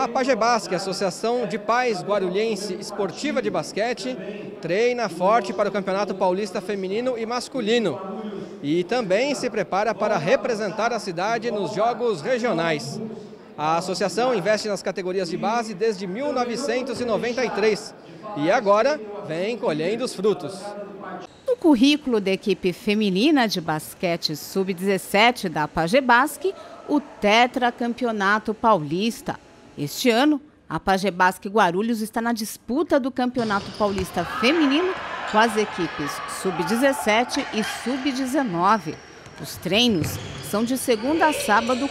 A Pagebasque, Associação de Pais Guarulhense Esportiva de Basquete, treina forte para o Campeonato Paulista Feminino e Masculino e também se prepara para representar a cidade nos Jogos Regionais. A associação investe nas categorias de base desde 1993 e agora vem colhendo os frutos. No currículo da equipe feminina de basquete sub-17 da Pagebasque, o tetracampeonato paulista. Este ano, a Pagebasque Guarulhos está na disputa do Campeonato Paulista Feminino com as equipes sub-17 e sub-19. Os treinos são de segunda a sábado,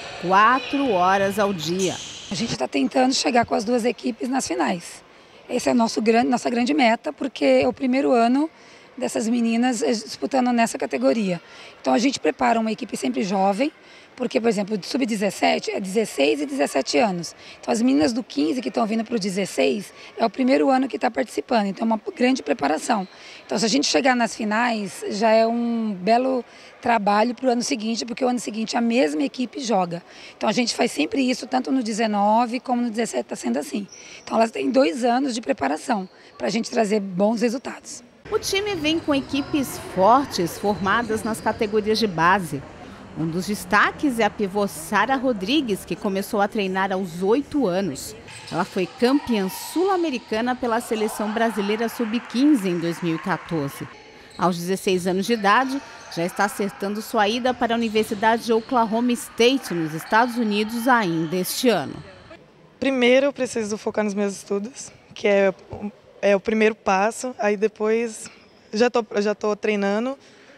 4 horas ao dia. A gente está tentando chegar com as duas equipes nas finais. Essa é a nossa grande meta, porque é o primeiro ano dessas meninas disputando nessa categoria. Então a gente prepara uma equipe sempre jovem, porque, por exemplo, o sub-17 é 16 e 17 anos. Então as meninas do 15 que estão vindo para o 16 é o primeiro ano que está participando, então é uma grande preparação. Então se a gente chegar nas finais, já é um belo trabalho para o ano seguinte, porque o ano seguinte a mesma equipe joga. Então a gente faz sempre isso, tanto no 19 como no 17 está sendo assim. Então elas têm 2 anos de preparação para a gente trazer bons resultados. O time vem com equipes fortes formadas nas categorias de base. Um dos destaques é a pivô Sara Rodrigues, que começou a treinar aos 8 anos. Ela foi campeã sul-americana pela seleção brasileira sub-15 em 2014. Aos 16 anos de idade, já está acertando sua ida para a Universidade de Oklahoma State, nos Estados Unidos, ainda este ano. Primeiro eu preciso focar nos meus estudos, que é o primeiro passo, aí depois já estou treinando,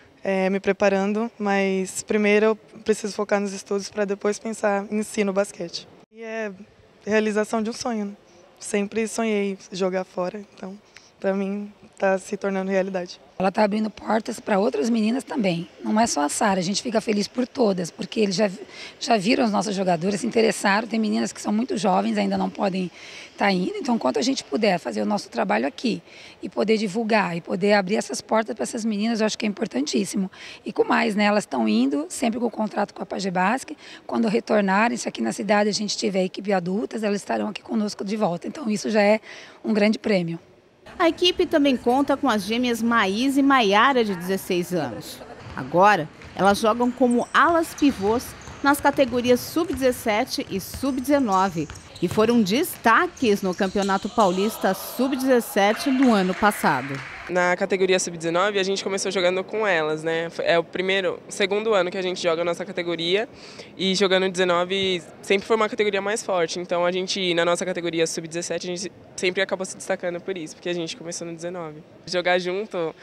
me preparando, mas primeiro eu preciso focar nos estudos para depois pensar em si no basquete. E é realização de um sonho, né? Sempre sonhei jogar fora, então para mim está se tornando realidade. Ela está abrindo portas para outras meninas também. Não é só a Sara, a gente fica feliz por todas, porque eles já viram as nossas jogadoras, se interessaram. Tem meninas que são muito jovens, ainda não podem estar indo. Então, enquanto a gente puder fazer o nosso trabalho aqui e poder divulgar e poder abrir essas portas para essas meninas, eu acho que é importantíssimo. E com mais, né? Elas estão indo sempre com o contrato com a Pagebasque. Quando retornarem, se aqui na cidade a gente tiver equipe adultas, elas estarão aqui conosco de volta. Então, isso já é um grande prêmio. A equipe também conta com as gêmeas Maís e Maiara, de 16 anos. Agora, elas jogam como alas pivôs nas categorias sub-17 e sub-19 e foram destaques no Campeonato Paulista sub-17 do ano passado. Na categoria sub-19 a gente começou jogando com elas, né? É o segundo ano que a gente joga a nossa categoria e jogando 19 sempre foi uma categoria mais forte. Então a gente, na nossa categoria sub-17, a gente sempre acabou se destacando por isso, porque a gente começou no 19. Jogar junto,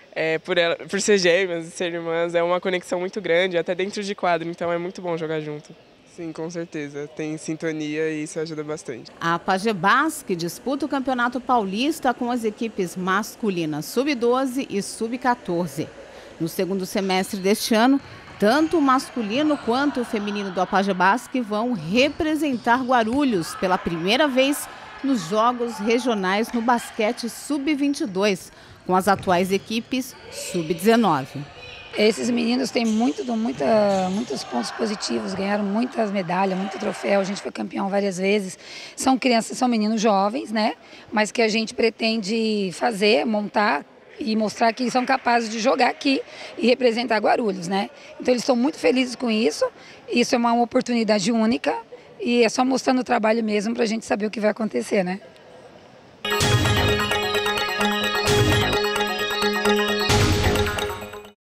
por ser gêmeas e ser irmãs, é uma conexão muito grande, até dentro de quadro, então é muito bom jogar junto. Sim, com certeza. Tem sintonia e isso ajuda bastante. A Pagebasque disputa o Campeonato Paulista com as equipes masculinas sub-12 e sub-14. No segundo semestre deste ano, tanto o masculino quanto o feminino do Pagebasque vão representar Guarulhos pela primeira vez nos Jogos Regionais no basquete sub-22, com as atuais equipes sub-19. Esses meninos têm muitos pontos positivos, ganharam muitas medalhas, muito troféu, a gente foi campeão várias vezes. São crianças, são meninos jovens, né? Mas que a gente pretende montar e mostrar que são capazes de jogar aqui e representar Guarulhos, né? Então eles estão muito felizes com isso, isso é uma oportunidade única e é só mostrando o trabalho mesmo para a gente saber o que vai acontecer, né?